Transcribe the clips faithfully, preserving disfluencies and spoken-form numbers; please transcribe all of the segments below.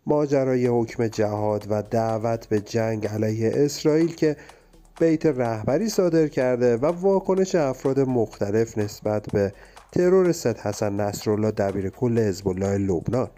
ماجرای حکم جهاد و دعوت به جنگ علیه اسرائیل که بیت رهبری صادر کرده و واکنش افراد مختلف نسبت به ترور سید حسن نصرالله دبیرکل حزب الله لبنان.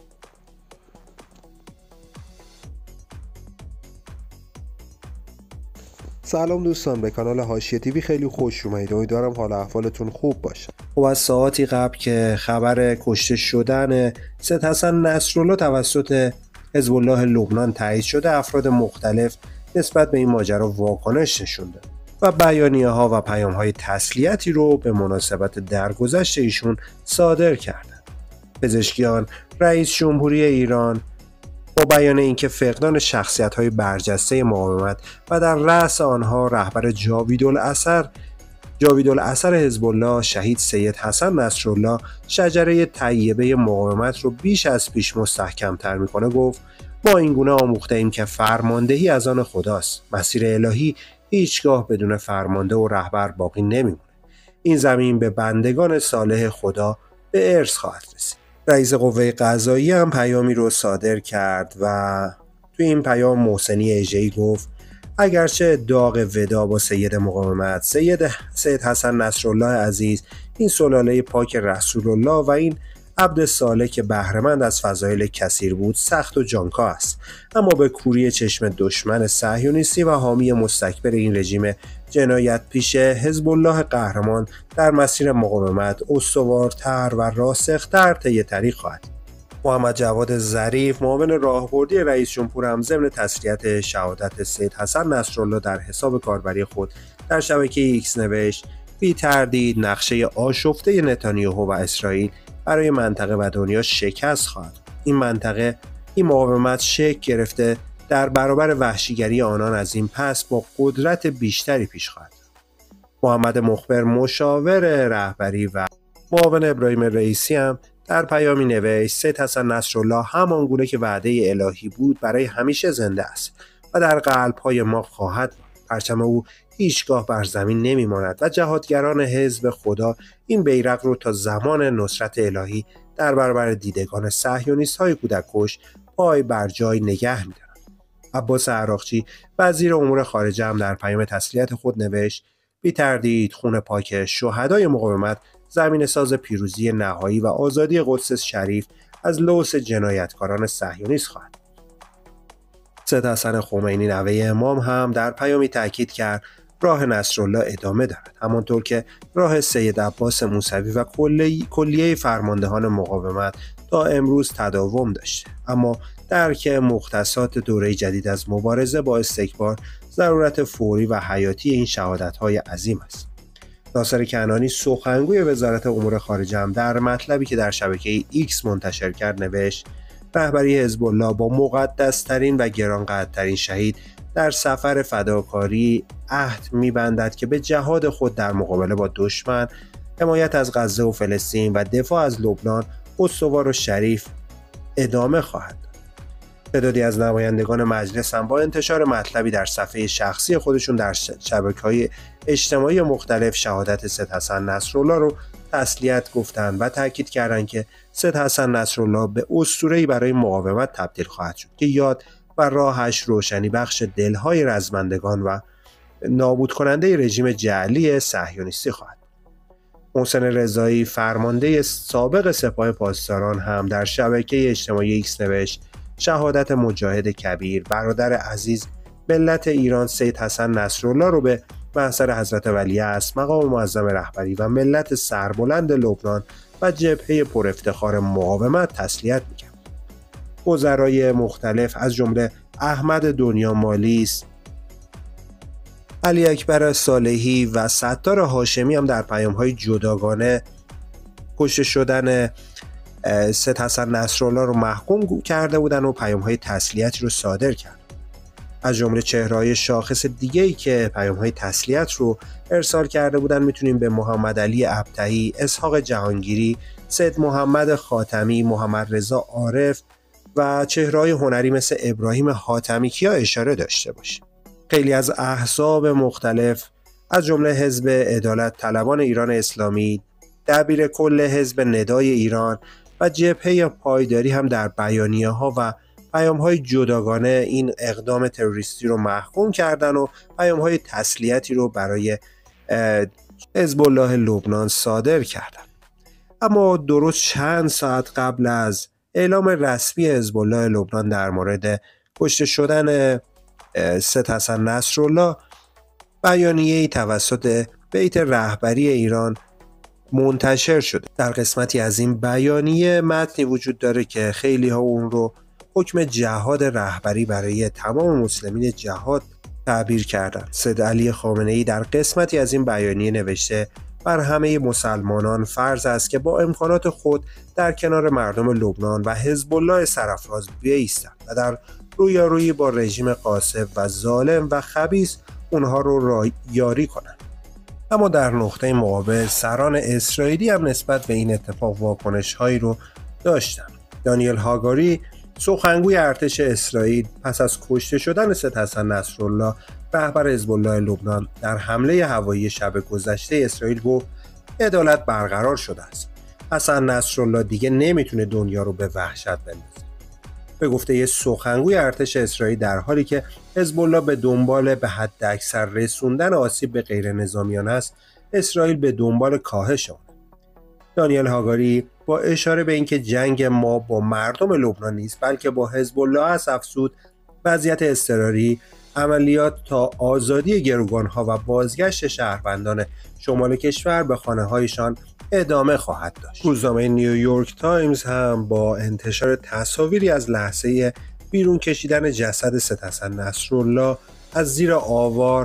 سلام دوستان، به کانال حاشیه تیوی خیلی خوش اومدید. امیدوارم حال احوالتون خوب باشه. خب از ساعاتی قبل که خبر کشته شدن سید حسن نصرالله توسط حزب الله لبنان تایید شده، افراد مختلف نسبت به این ماجرا واکنش نشون دادن و بیانیه‌ها و پیام‌های تسلیتی رو به مناسبت درگذشت ایشون صادر کردند. پزشکیان، رئیس جمهوری ایران با بیان اینکه فقدان شخصیت‌های برجسته مقاومت و در رأس آنها رهبر جاویدالاثر جاویدالاثر حزب الله شهید سید حسن نصرالله شجره طیبه مقاومت رو بیش از پیش مستحکم‌تر می‌کنه، گفت ما اینگونه آموخته‌ایم که فرماندهی از آن خداست. مسیر الهی هیچگاه بدون فرمانده و رهبر باقی نمی‌مونه. این زمین به بندگان صالح خدا به ارث خواهد رسید. رئیس قوه قضاییه هم پیامی رو صادر کرد و توی این پیام محسنی اژه‌ای گفت اگرچه داغ ودا با سید مقاومت سید سید حسن نصرالله عزیز، این سلاله پاک رسول الله و این عبد صالح که بهره‌مند از فضایل کثیر بود سخت و جانکا است، اما به کوری چشم دشمن صهیونیستی و حامی مستکبر این رژیم جنایت پیش حزب الله قهرمان در مسیر مقاومت استوارتر و راسختر طی طریق خواهد. محمد جواد ظریف، معاون راهبردی رئیس جمهور، هم ضمن تسلیت شهادت سید حسن نصرالله در حساب کاربری خود در شبکه ایکس نوشت بی تردید نقشه آشفته نتانیاهو و اسرائیل برای منطقه و دنیا شکست خواهد. این منطقه، این مقاومت شکل گرفته در برابر وحشیگری آنان از این پس با قدرت بیشتری پیش خواهد. محمد مخبر، مشاور رهبری و معاون ابراهیم رئیسی، هم در پیامی نوشت سید حسن نصرالله همان گونه که وعده الهی بود برای همیشه زنده است و در قلب‌های ما خواهد بود. پرچم او هیچگاه بر زمین نمی‌ماند و جهادگران حزب خدا این بیرق رو تا زمان نصرت الهی در برابر دیدگان صهیونیست‌های کودک‌کش پای بر جای نگه می‌دارند. عباس عراقچی، وزیر امور خارجه، هم در پیام تسلیت خود نوشت بی تردید خون پاک شهدای مقاومت زمین ساز پیروزی نهایی و آزادی قدس شریف از لوث جنایتکاران صهیونیست خواهد. سید حسن خمینی، نوه امام، هم در پیامی تاکید کرد راه نصرالله ادامه دارد، همانطور که راه سید عباس موسوی و کلیه فرماندهان مقاومت تا امروز تداوم داشته، اما درک مختصات دوره جدید از مبارزه با استکبار ضرورت فوری و حیاتی این شهادت‌های عظیم است. ناصر کنعانی، سخنگوی وزارت امور خارجه، هم در مطلبی که در شبکه ایکس منتشر کرد نوشت رهبری حزب الله با مقدس‌ترین و گرانقدرترین شهید در سفر فداکاری عهد می‌بندد که به جهاد خود در مقابله با دشمن، حمایت از غزه و فلسطین و دفاع از لبنان استوار و شریف ادامه خواهد داد. تعدادی از نمایندگان مجلس هم با انتشار مطلبی در صفحه شخصی خودشون در شبکه‌های اجتماعی مختلف شهادت سید حسن نصرالله رو تسلیت گفتند و تاکید کردند که سید حسن نصرالله به اسطوره‌ای برای مقاومت تبدیل خواهد شد که یاد و راهش روشنی بخش دلهای رزمندگان و نابود کننده رژیم جعلی صهیونیستی خواهد. محسن رضایی، فرمانده سابق سپاه پاسداران، هم در شبکه اجتماعی ایکس نوشت شهادت مجاهد کبیر برادر عزیز ملت ایران سید حسن نصرالله رو به محضر حضرت ولیعصر مقام معظم رهبری و ملت سربلند لبنان و جبهه پر افتخار مقاومت تسلیت می‌گم. وزرای مختلف از جمله احمد دنیا مالیس، علی اکبر صالحی و ستار هاشمی هم در پیام‌های جداگانه کشته شدن سید حسن نصرالله رو محکوم کرده بودن و پیام‌های تسلیتی رو صادر کرد. از جمله چهره‌های شاخص دیگه‌ای که پیام‌های تسلیت رو ارسال کرده بودن میتونیم به محمد علی ابطحی، اسحاق جهانگیری، سید محمد خاتمی، محمد رضا عارف و چهره‌های هنری مثل ابراهیم حاتمیکیا اشاره داشته باشیم. خیلی از احزاب مختلف از جمله حزب عدالت طلبان ایران اسلامی، دبیرکل حزب ندای ایران و جبهه پایداری هم در بیانیه‌ها و پیام‌های جداگانه این اقدام تروریستی رو محکوم کردن و پیام‌های تسلیتی رو برای حزب الله لبنان صادر کردن. اما درست چند ساعت قبل از اعلام رسمی حزب الله لبنان در مورد کشته شدن سید حسن نصرالله، بیانیه‌ای توسط بیت رهبری ایران منتشر شده. در قسمتی از این بیانیه متنی وجود داره که خیلی ها اون رو حکم جهاد رهبری برای تمام مسلمین جهاد تعبیر کردند. سید علی خامنه‌ای در قسمتی از این بیانیه نوشته: بر همه مسلمانان فرض است که با امکانات خود در کنار مردم لبنان و حزب الله سرافراز بایستند و در رویارویی با رژیم غاصب و ظالم و خبیث اونها رو یاری کنند. اما در نقطه مقابل سران اسرائیلی هم نسبت به این اتفاق واکنش‌هایی رو داشتند. دانیل هاگاری، سخنگوی ارتش اسرائیل، پس از کشته شدن سید حسن نصرالله رهبر حزب الله لبنان در حمله هوایی شب گذشته اسرائیل گفت عدالت برقرار شده است. حسن نصرالله دیگه نمیتونه دنیا رو به وحشت بندازه. به گفته یه سخنگوی ارتش اسرائیل، در حالی که حزب الله به دنبال به حد اکثر رسوندن آسیب به غیر نظامیان است، اسرائیل به دنبال کاهش آن. دانیل هاگاری با اشاره به اینکه جنگ ما با مردم لبنان نیست بلکه با حزب الله است افزود وضعیت اضطراری، عملیات تا آزادی گروگانها و بازگشت شهروندان شمال کشور به خانه‌هایشان ادامه خواهد داشت. روزنامه نیویورک تایمز هم با انتشار تصاویری از لحظه بیرون کشیدن جسد سید حسن نصرالله از زیر آوار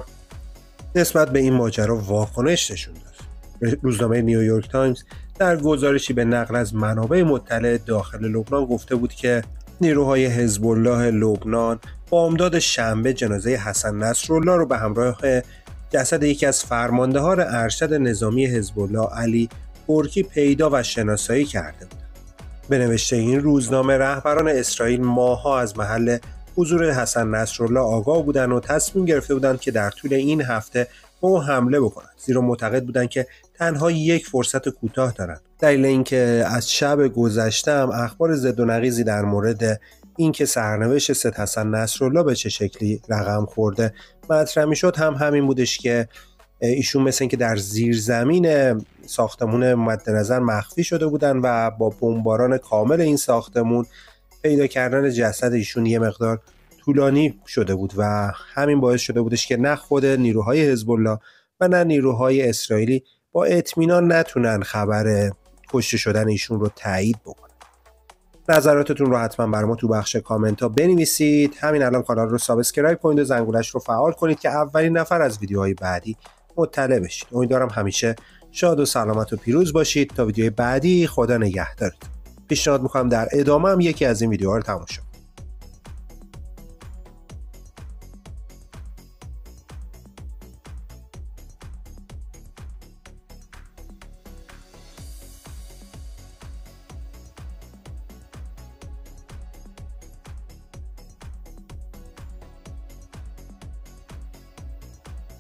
نسبت به این ماجرا واکنش نشون داد. روزنامه نیویورک تایمز در گزارشی به نقل از منابع مطلع داخل لبنان گفته بود که نیروهای حزب الله لبنان بامداد شنبه جنازه حسن نصرالله رو به همراه جسد یکی از فرماندهان ارشد نظامی حزب الله علی برکی پیدا و شناسایی کرده بود. به نوشته این روزنامه، رهبران اسرائیل ماه‌ها از محل حضور حسن نصرالله آگاه بودند و تصمیم گرفته بودند که در طول این هفته به او حمله بکنند، زیرا معتقد بودند که تنها یک فرصت کوتاه دارند. دلیل اینکه از شب گذشته هم اخبار ضد و نقیضی در مورد اینکه سرنوشت سید حسن نصرالله به چه شکلی رقم خورده مطرح میشد هم همین بودش که ایشون مثل اینکه در زیرزمین ساختمون مد نظر مخفی شده بودن و با بمباران کامل این ساختمون پیدا کردن جسد ایشون یه مقدار طولانی شده بود و همین باعث شده بودش که نه خود نیروهای حزب الله و نه نیروهای اسرائیلی با اطمینان نتونن خبر کشته شدن ایشون رو تایید بکنن. نظراتتون رو حتما برای ما تو بخش کامنت ها بنویسید. همین الان کانال رو سابسکرایب کنید و زنگولش رو فعال کنید که اولین نفر از ویدیوهای بعدی مطلع بشید. امیدوارم همیشه شاد و سلامت و پیروز باشید. تا ویدیوی بعدی، خدا نگهدارتون. پیشنهاد میکنم در ادامه هم یکی از این ویدیوها رو تماشا کنید.